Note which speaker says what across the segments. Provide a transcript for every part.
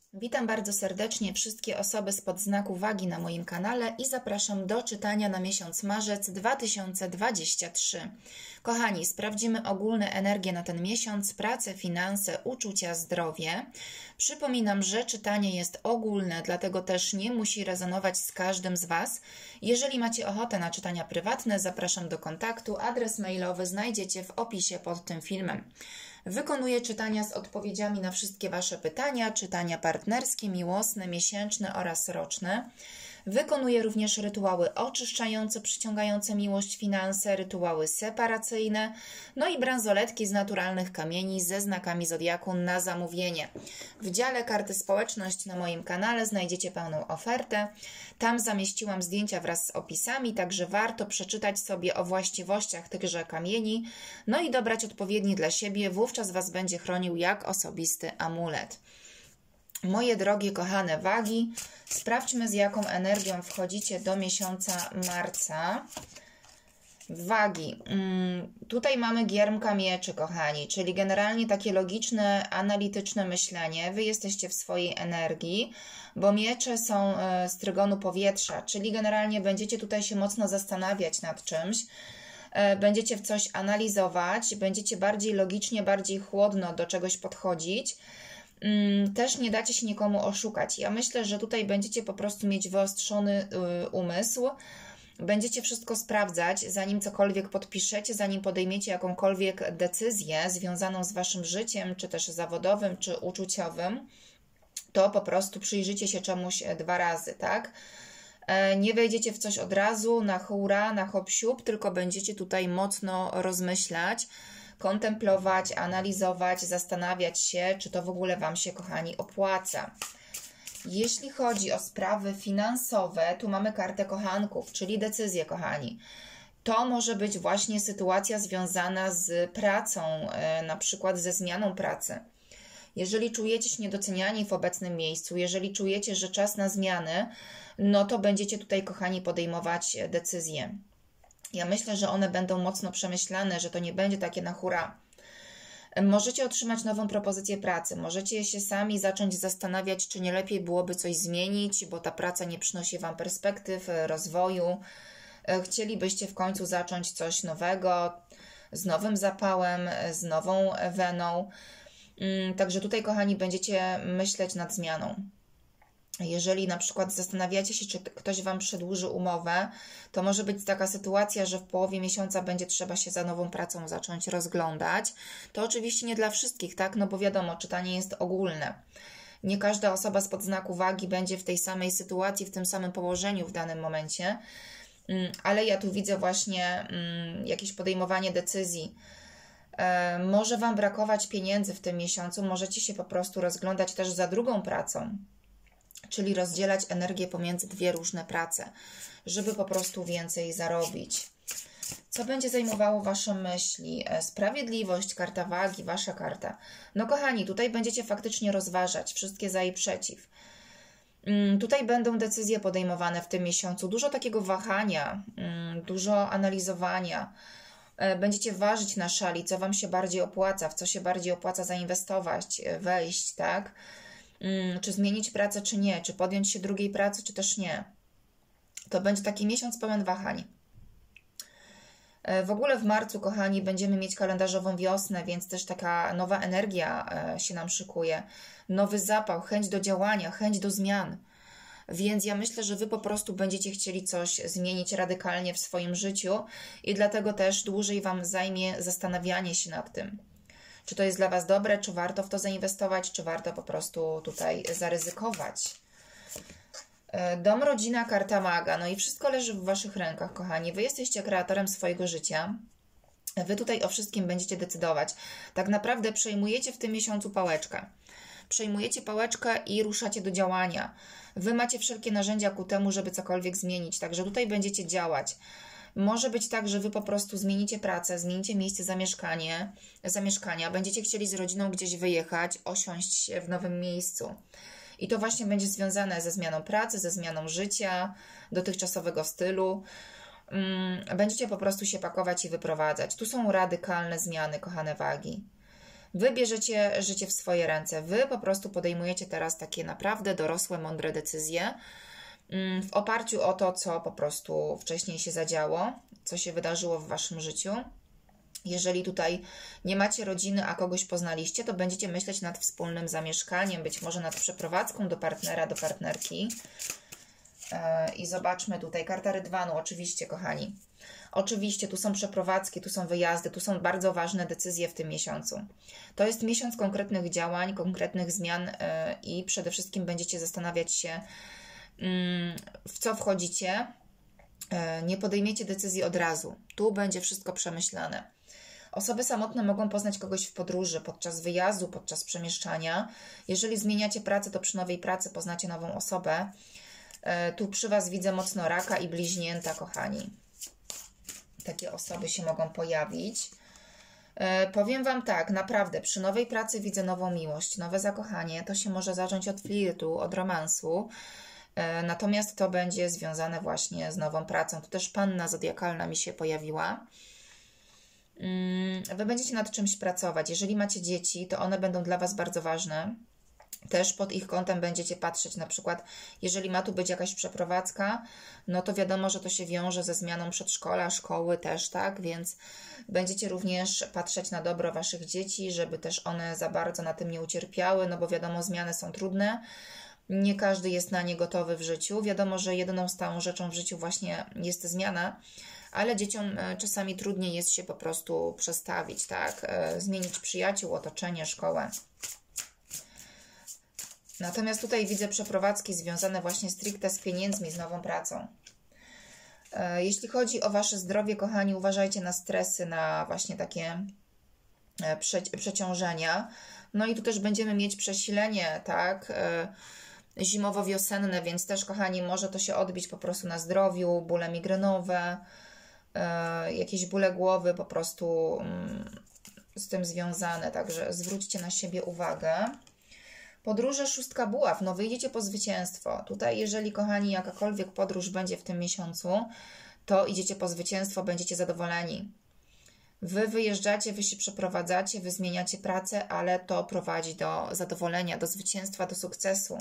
Speaker 1: Witam bardzo serdecznie wszystkie osoby spod znaku wagi na moim kanale i zapraszam do czytania na miesiąc marzec 2023. Kochani, sprawdzimy ogólne energie na ten miesiąc, pracę, finanse, uczucia, zdrowie. Przypominam, że czytanie jest ogólne, dlatego też nie musi rezonować z każdym z Was. Jeżeli macie ochotę na czytania prywatne, zapraszam do kontaktu. Adres mailowy znajdziecie w opisie pod tym filmem. Wykonuję czytania z odpowiedziami na wszystkie Wasze pytania, czytania partnerskie, miłosne, miesięczne oraz roczne. Wykonuję również rytuały oczyszczające, przyciągające miłość, finanse, rytuały separacyjne, no i bransoletki z naturalnych kamieni ze znakami zodiaku na zamówienie. W dziale karty społeczność na moim kanale znajdziecie pełną ofertę. Tam zamieściłam zdjęcia wraz z opisami, także warto przeczytać sobie o właściwościach tychże kamieni, no i dobrać odpowiedni dla siebie, wówczas Was będzie chronił jak osobisty amulet. Moje drogie, kochane wagi, sprawdźmy, z jaką energią wchodzicie do miesiąca marca. Wagi. Tutaj mamy giermka mieczy, kochani, czyli generalnie takie logiczne, analityczne myślenie. Wy jesteście w swojej energii, bo miecze są z trygonu powietrza, czyli generalnie będziecie tutaj się mocno zastanawiać nad czymś. Będziecie w coś analizować, będziecie bardziej logicznie, bardziej chłodno do czegoś podchodzić. Też nie dacie się nikomu oszukać. Ja myślę, że tutaj będziecie po prostu mieć wyostrzony umysł, będziecie wszystko sprawdzać, zanim cokolwiek podpiszecie, zanim podejmiecie jakąkolwiek decyzję związaną z Waszym życiem, czy też zawodowym, czy uczuciowym, to po prostu przyjrzycie się czemuś 2 razy, tak? Nie wejdziecie w coś od razu, na hura, na hop-siup, tylko będziecie tutaj mocno rozmyślać, kontemplować, analizować, zastanawiać się, czy to w ogóle Wam się, kochani, opłaca. Jeśli chodzi o sprawy finansowe, tu mamy kartę kochanków, czyli decyzję, kochani. To może być właśnie sytuacja związana z pracą, na przykład ze zmianą pracy. Jeżeli czujecie się niedoceniani w obecnym miejscu, jeżeli czujecie, że czas na zmiany, no to będziecie tutaj, kochani, podejmować decyzje. Ja myślę, że one będą mocno przemyślane, że to nie będzie takie na hura. Możecie otrzymać nową propozycję pracy, możecie się sami zacząć zastanawiać, czy nie lepiej byłoby coś zmienić, bo ta praca nie przynosi Wam perspektyw, rozwoju. Chcielibyście w końcu zacząć coś nowego, z nowym zapałem, z nową weną. Także tutaj, kochani, będziecie myśleć nad zmianą. Jeżeli na przykład zastanawiacie się, czy ktoś Wam przedłuży umowę, to może być taka sytuacja, że w połowie miesiąca będzie trzeba się za nową pracą zacząć rozglądać. To oczywiście nie dla wszystkich, tak? No bo wiadomo, czytanie jest ogólne. Nie każda osoba spod znaku wagi będzie w tej samej sytuacji, w tym samym położeniu w danym momencie, ale ja tu widzę właśnie jakieś podejmowanie decyzji. Może Wam brakować pieniędzy w tym miesiącu, możecie się po prostu rozglądać też za drugą pracą. Czyli rozdzielać energię pomiędzy 2 różne prace, żeby po prostu więcej zarobić. Co będzie zajmowało Wasze myśli? Sprawiedliwość, karta wagi, Wasza karta. No kochani, tutaj będziecie faktycznie rozważać wszystkie za i przeciw. Tutaj będą decyzje podejmowane w tym miesiącu. Dużo takiego wahania, dużo analizowania. Będziecie ważyć na szali, co Wam się bardziej opłaca, w co się bardziej opłaca zainwestować, wejść, tak? Czy zmienić pracę, czy nie, czy podjąć się drugiej pracy, czy też nie. To będzie taki miesiąc pełen wahań. W ogóle w marcu, kochani, będziemy mieć kalendarzową wiosnę, więc też taka nowa energia się nam szykuje. Nowy zapał, chęć do działania, chęć do zmian. Więc ja myślę, że Wy po prostu będziecie chcieli coś zmienić radykalnie w swoim życiu i dlatego też dłużej Wam zajmie zastanawianie się nad tym. Czy to jest dla Was dobre, czy warto w to zainwestować, czy warto po prostu tutaj zaryzykować. Dom, rodzina, karta maga. No i wszystko leży w Waszych rękach, kochani. Wy jesteście kreatorem swojego życia. Wy tutaj o wszystkim będziecie decydować. Tak naprawdę przejmujecie w tym miesiącu pałeczkę. Przejmujecie pałeczkę i ruszacie do działania. Wy macie wszelkie narzędzia ku temu, żeby cokolwiek zmienić. Także tutaj będziecie działać. Może być tak, że Wy po prostu zmienicie pracę, zmienicie miejsce zamieszkania, będziecie chcieli z rodziną gdzieś wyjechać, osiąść się w nowym miejscu. I to właśnie będzie związane ze zmianą pracy, ze zmianą życia, dotychczasowego stylu. Będziecie po prostu się pakować i wyprowadzać. Tu są radykalne zmiany, kochane wagi. Wy bierzecie życie w swoje ręce. Wy po prostu podejmujecie teraz takie naprawdę dorosłe, mądre decyzje w oparciu o to, co po prostu wcześniej się zadziało, co się wydarzyło w waszym życiu. Jeżeli tutaj nie macie rodziny, a kogoś poznaliście, to będziecie myśleć nad wspólnym zamieszkaniem, być może nad przeprowadzką do partnera, do partnerki. I zobaczmy tutaj, karta Rydwanu, oczywiście, kochani. Oczywiście, tu są przeprowadzki, tu są wyjazdy, tu są bardzo ważne decyzje w tym miesiącu. To jest miesiąc konkretnych działań, konkretnych zmian i przede wszystkim będziecie zastanawiać się, w co wchodzicie. Nie podejmiecie decyzji od razu. Tu będzie wszystko przemyślane. Osoby samotne mogą poznać kogoś w podróży, podczas wyjazdu, podczas przemieszczania. Jeżeli zmieniacie pracę, to przy nowej pracy poznacie nową osobę. Tu przy Was widzę mocno raka i bliźnięta, kochani. Takie osoby się mogą pojawić. Powiem Wam tak, naprawdę, przy nowej pracy widzę nową miłość, nowe zakochanie. To się może zacząć od flirtu, od romansu. Natomiast to będzie związane właśnie z nową pracą. Tu też panna zodiakalna mi się pojawiła. Wy będziecie nad czymś pracować. Jeżeli macie dzieci, to one będą dla Was bardzo ważne. Też pod ich kątem będziecie patrzeć, na przykład jeżeli ma tu być jakaś przeprowadzka, no to wiadomo, że to się wiąże ze zmianą przedszkola, szkoły też, tak? Więc będziecie również patrzeć na dobro Waszych dzieci, żeby też one za bardzo na tym nie ucierpiały, no bo wiadomo, zmiany są trudne. Nie każdy jest na nie gotowy w życiu. Wiadomo, że jedyną stałą rzeczą w życiu właśnie jest zmiana, ale dzieciom czasami trudniej jest się po prostu przestawić, tak? Zmienić przyjaciół, otoczenie, szkołę. Natomiast tutaj widzę przeprowadzki związane właśnie stricte z pieniędzmi, z nową pracą. Jeśli chodzi o Wasze zdrowie, kochani, uważajcie na stresy, na właśnie takie przeciążenia. No i tu też będziemy mieć przesilenie, tak? Zimowo-wiosenne, więc też, kochani, może to się odbić po prostu na zdrowiu, bóle migrenowe, jakieś bóle głowy po prostu z tym związane, także zwróćcie na siebie uwagę. Podróże, szóstka buław, no wyjdziecie po zwycięstwo. Tutaj, jeżeli, kochani, jakakolwiek podróż będzie w tym miesiącu, to idziecie po zwycięstwo, będziecie zadowoleni. Wy wyjeżdżacie, wy się przeprowadzacie, wy zmieniacie pracę, ale to prowadzi do zadowolenia, do zwycięstwa, do sukcesu.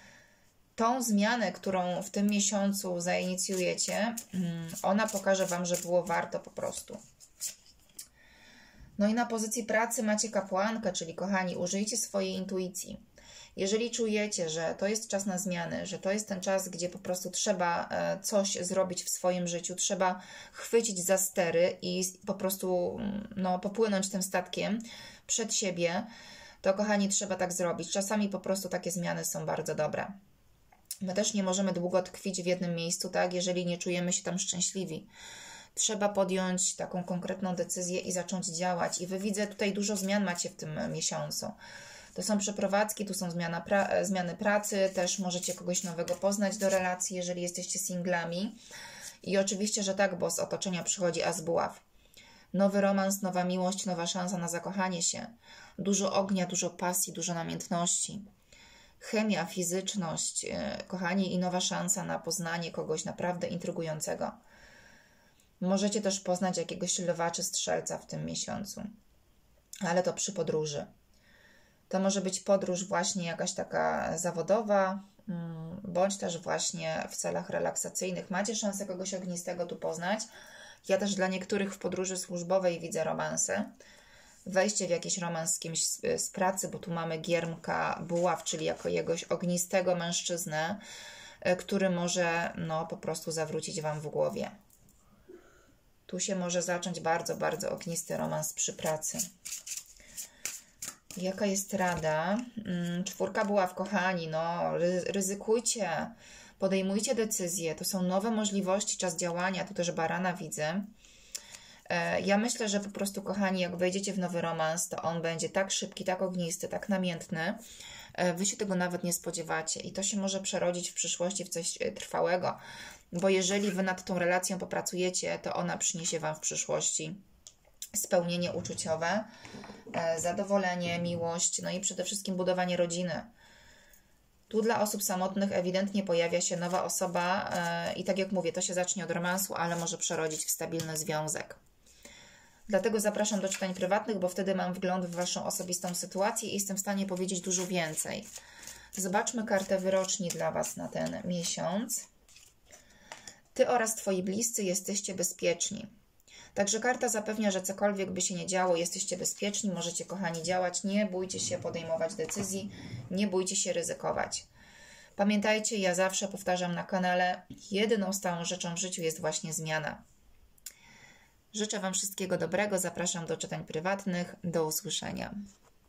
Speaker 1: Tą zmianę, którą w tym miesiącu zainicjujecie, ona pokaże Wam, że było warto po prostu. No i na pozycji pracy macie kapłankę, czyli, kochani, użyjcie swojej intuicji. Jeżeli czujecie, że to jest czas na zmiany, że to jest ten czas, gdzie po prostu trzeba coś zrobić w swoim życiu, trzeba chwycić za stery i po prostu popłynąć tym statkiem przed siebie, to, kochani, trzeba tak zrobić. Czasami po prostu takie zmiany są bardzo dobre. My też nie możemy długo tkwić w jednym miejscu, tak, jeżeli nie czujemy się tam szczęśliwi. Trzeba podjąć taką konkretną decyzję i zacząć działać. I Wy, widzę, tutaj dużo zmian macie w tym miesiącu. To są przeprowadzki, tu są zmiany pracy, też możecie kogoś nowego poznać do relacji, jeżeli jesteście singlami. I oczywiście, że tak, bo z otoczenia przychodzi as buław. Nowy romans, nowa miłość, nowa szansa na zakochanie się. Dużo ognia, dużo pasji, dużo namiętności. Chemia, fizyczność, kochani, i nowa szansa na poznanie kogoś naprawdę intrygującego. Możecie też poznać jakiegoś lwa czy strzelca w tym miesiącu, ale to przy podróży. To może być podróż właśnie jakaś taka zawodowa, bądź też właśnie w celach relaksacyjnych. Macie szansę kogoś ognistego tu poznać. Ja też dla niektórych w podróży służbowej widzę romanse. Wejście w jakiś romans z kimś z pracy, bo tu mamy giermka buław, czyli jako jakiegoś ognistego mężczyznę, który może po prostu zawrócić Wam w głowie. Tu się może zacząć bardzo, bardzo ognisty romans przy pracy. Jaka jest rada? Czwórka buław, kochani, ryzykujcie, podejmujcie decyzje, to są nowe możliwości, czas działania, tu też barana widzę. Ja myślę, że po prostu, kochani, jak wejdziecie w nowy romans, to on będzie tak szybki, tak ognisty, tak namiętny, Wy się tego nawet nie spodziewacie i to się może przerodzić w przyszłości w coś trwałego, bo jeżeli Wy nad tą relacją popracujecie, to ona przyniesie Wam w przyszłości spełnienie uczuciowe, zadowolenie, miłość, no i przede wszystkim budowanie rodziny. Tu dla osób samotnych ewidentnie pojawia się nowa osoba i tak jak mówię, to się zacznie od romansu, ale może przerodzić w stabilny związek. Dlatego zapraszam do czytań prywatnych, bo wtedy mam wgląd w Waszą osobistą sytuację i jestem w stanie powiedzieć dużo więcej. Zobaczmy kartę wyroczni dla Was na ten miesiąc. Ty oraz Twoi bliscy jesteście bezpieczni. Także karta zapewnia, że cokolwiek by się nie działo, jesteście bezpieczni, możecie, kochani, działać. Nie bójcie się podejmować decyzji, nie bójcie się ryzykować. Pamiętajcie, ja zawsze powtarzam na kanale, jedyną stałą rzeczą w życiu jest właśnie zmiana. Życzę Wam wszystkiego dobrego, zapraszam do czytań prywatnych, do usłyszenia.